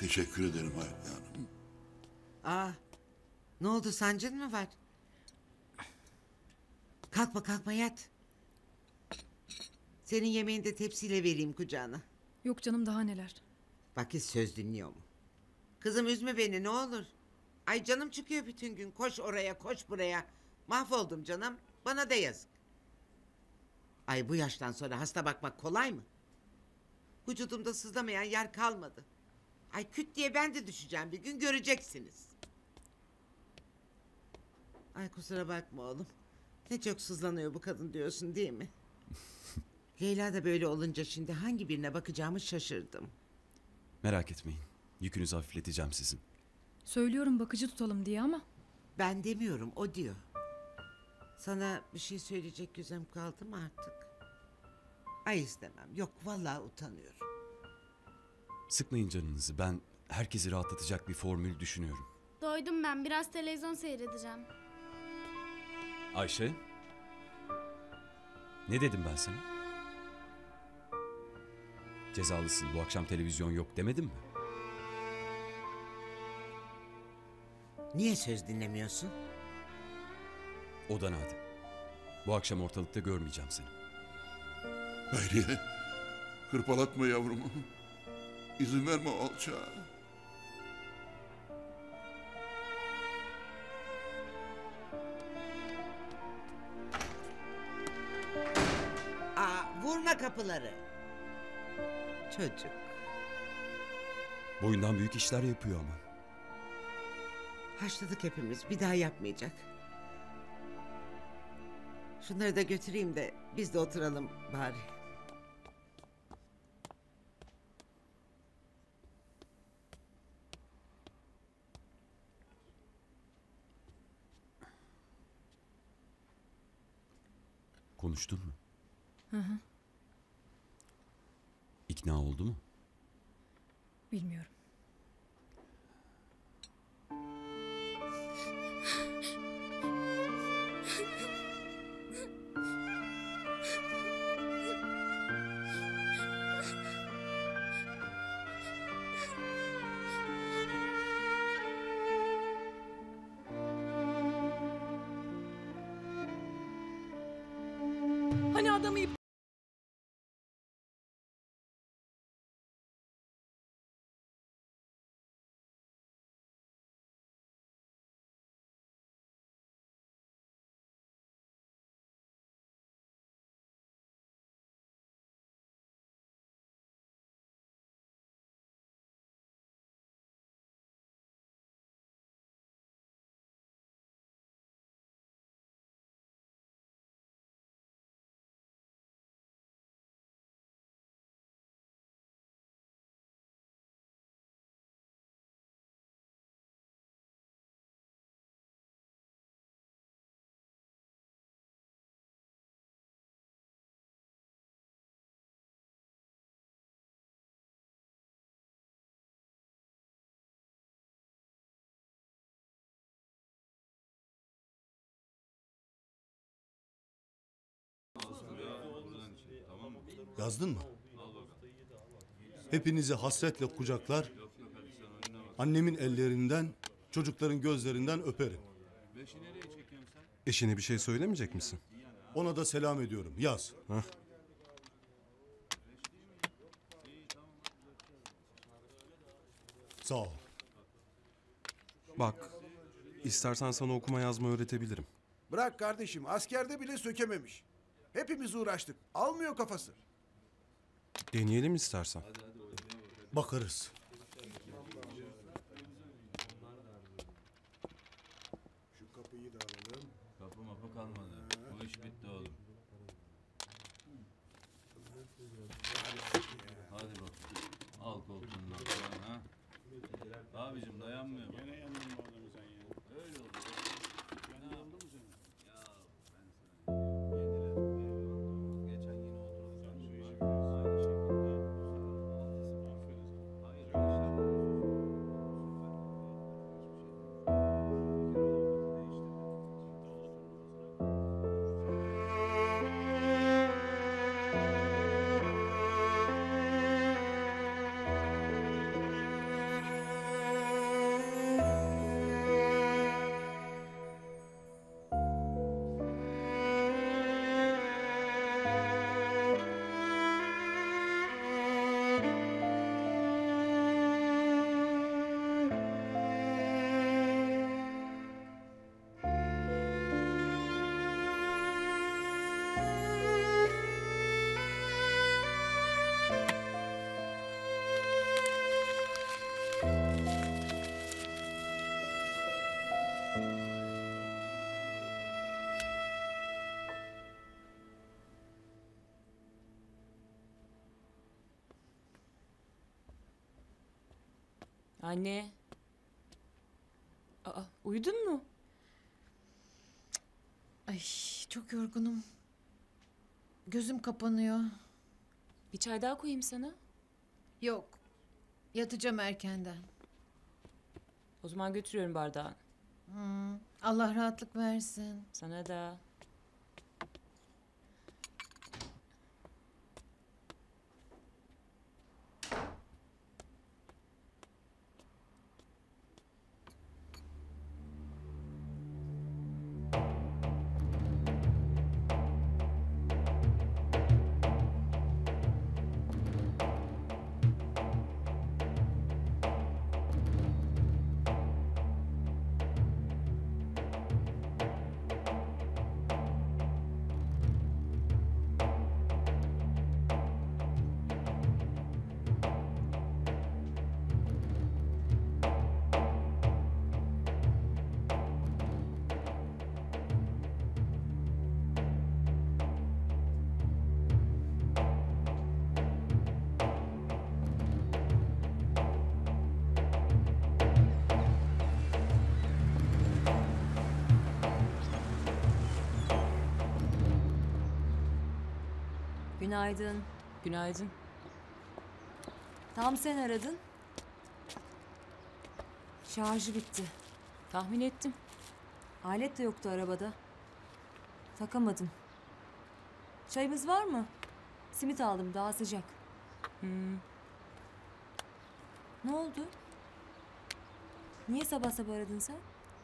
Teşekkür ederim Hayriye Hanım. Aa, ne oldu, sancın mı var? Kalkma kalkma, yat. Senin yemeğini de tepsiyle vereyim kucağına. Yok canım, daha neler. Bak hiç söz dinliyor mu? Kızım üzme beni ne olur. Ay canım çıkıyor bütün gün. Koş oraya koş buraya. Mahvoldum canım. Bana da yazık. Ay bu yaştan sonra hasta bakmak kolay mı? Vücudumda sızlamayan yer kalmadı. Ay küt diye ben de düşeceğim bir gün, göreceksiniz. Ay kusura bakma oğlum. Ne çok sızlanıyor bu kadın diyorsun değil mi? Leyla da böyle olunca şimdi hangi birine bakacağımı şaşırdım. Merak etmeyin. Yükünüzü hafifleteceğim sizin. Söylüyorum bakıcı tutalım diye ama. Ben demiyorum, o diyor. Sana bir şey söyleyecek yüzüm kaldı mı artık? Ay istemem. Yok vallahi utanıyorum. Sıkmayın canınızı. Ben herkesi rahatlatacak bir formül düşünüyorum. Doydum ben. Biraz televizyon seyredeceğim. Ayşe? Ne dedim ben sana? Cezalısın. Bu akşam televizyon yok demedim mi? Niye söz dinlemiyorsun? Odana hadi. Bu akşam ortalıkta görmeyeceğim seni. Hayriye, hırpalatma yavrumu. İzin verme o alçağa. Aa, vurma kapıları. Çocuk. Boyundan büyük işler yapıyor ama. Haşladık hepimiz. Bir daha yapmayacak. Şunları da götüreyim de biz de oturalım bari. Konuştun mu? Hı hı. İkna oldu mu? Bilmiyorum. Hani adamı Yazdın mı? Hepinizi hasretle kucaklar, annemin ellerinden, çocukların gözlerinden öperim. Eşine bir şey söylemeyecek misin? Ona da selam ediyorum. Yaz. Hah. Sağ ol. Bak, istersen sana okuma yazma öğretebilirim. Bırak kardeşim, askerde bile sökememiş. Hepimiz uğraştık. Almıyor kafası. Deneyelim istersen. Bakarız. Şu kapıyı da alalım. Kapı mapı kalmadı. Bu iş bitti oğlum. Hadi bakalım. Al koltuğundan sonra ha. Abicim dayanmıyor. Gene yandın mı adamı sen ya? Öyle oldu. Ne oldu mu canım? Ya ben sana. Yediler. Geçen yine oturduk. Sen şu işi biliyorsun. Aynı şekilde. Hayır işler. Anne. Aa, uyudun mu? Ay çok yorgunum. Gözüm kapanıyor. Bir çay daha koyayım sana. Yok. Yatacağım erkenden. O zaman götürüyorum bardağını. Allah rahatlık versin. Sana da. Günaydın. Günaydın. Tam sen aradın. Şarjı bitti. Tahmin ettim. Alet de yoktu arabada. Takamadım. Çayımız var mı? Simit aldım, daha sıcak. Ne oldu? Niye sabah sabah aradın sen?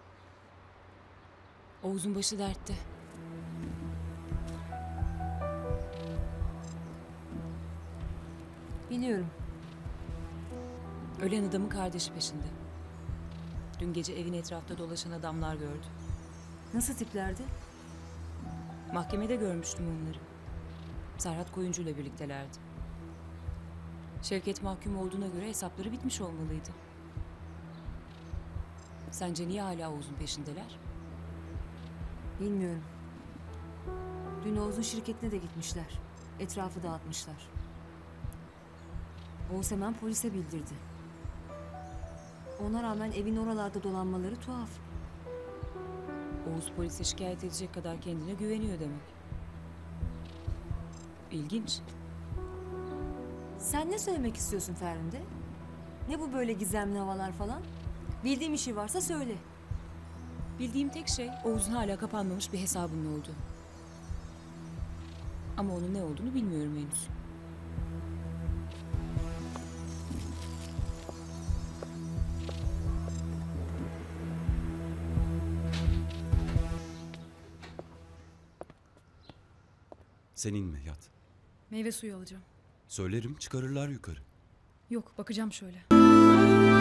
Oğuz'un başı dertte. Biliyorum. Ölen adamın kardeşi peşinde. Dün gece evin etrafta dolaşan adamlar gördü. Nasıl tiplerdi? Mahkemede görmüştüm onları. Serhat Koyuncu ile birliktelerdi. Şevket mahkum olduğuna göre hesapları bitmiş olmalıydı. Sence niye hala Oğuz'un peşindeler? Bilmiyorum. Dün Oğuz'un şirketine de gitmişler. Etrafı dağıtmışlar. Oğuz hemen polise bildirdi. Ona rağmen evin oralarda dolanmaları tuhaf. Oğuz polise şikayet edecek kadar kendine güveniyor demek. İlginç. Sen ne söylemek istiyorsun Ferhunde? Ne bu böyle gizemli havalar falan? Bildiğim işi varsa söyle. Bildiğim tek şey Oğuz'un hala kapanmamış bir hesabının olduğu. Ama onun ne olduğunu bilmiyorum henüz. Sen inme, yat. Meyve suyu alacağım. Söylerim, çıkarırlar yukarı. Yok, bakacağım şöyle.